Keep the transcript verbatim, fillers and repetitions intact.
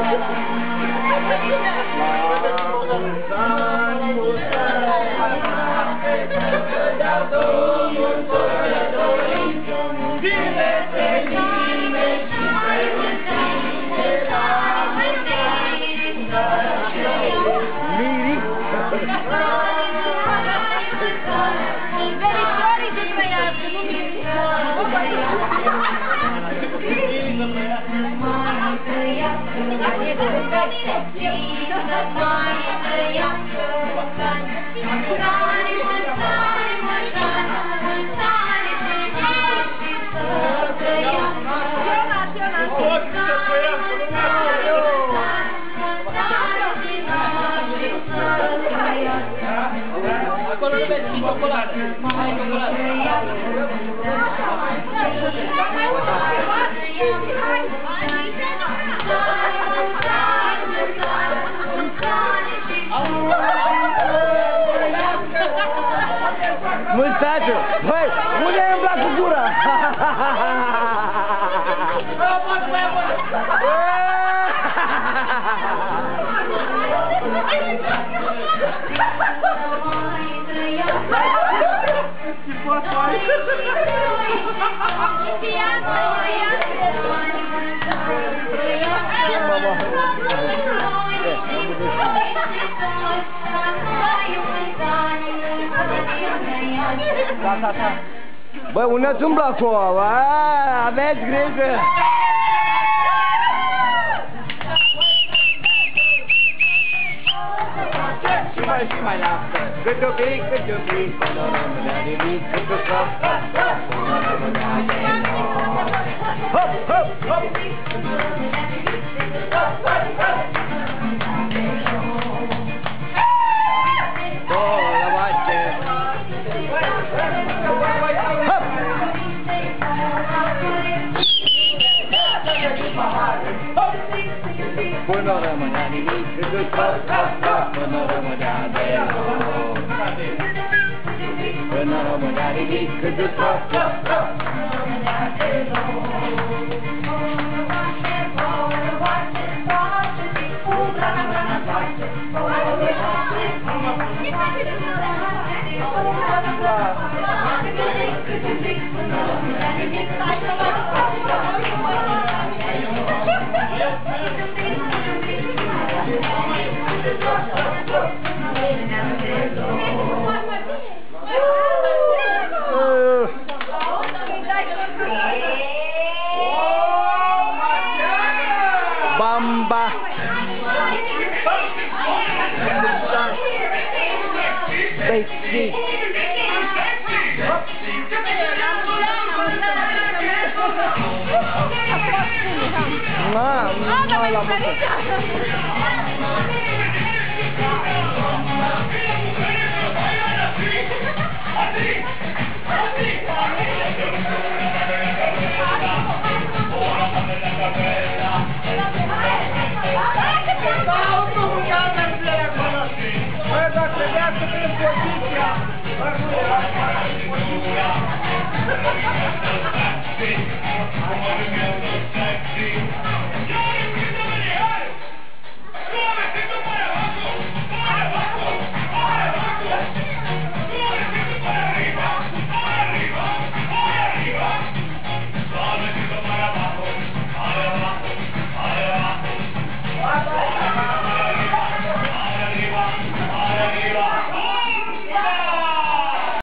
Acolo nu vezi, e ciocolată. Hai, ciocolată. Mustaciu, băi, unde ai umblat cu gura? Da, da, da. Bă, unde ați umblat cu o? Bă, aveți grijă! Și mai, și mai lasă. Câte o pic, câte o pic, până la mânea nimic, câte o stop, stop, stop, până la mânea nimic. Hop, hop, hop! Două la bace! Hop! Până la mânea nimic, câte o stop, stop, stop, până la mânea deloc. Până la mânea nimic, câte o stop, stop, stop, până la mânea deloc. Bamba. Becky. Mama, mama la boca.